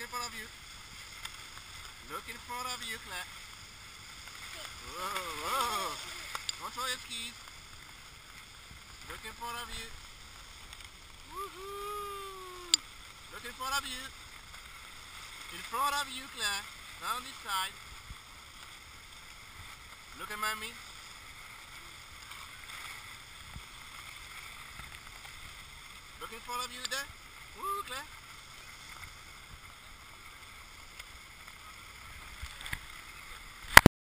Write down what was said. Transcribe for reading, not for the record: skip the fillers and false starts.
in front of you. Look in front of you, Claire. Whoa, whoa. Control your skis. Look in front of you. Woohoo! Look in front of you. In front of you, Claire. Not on this side. Look at mommy. Look in front of you there. Woo, Claire.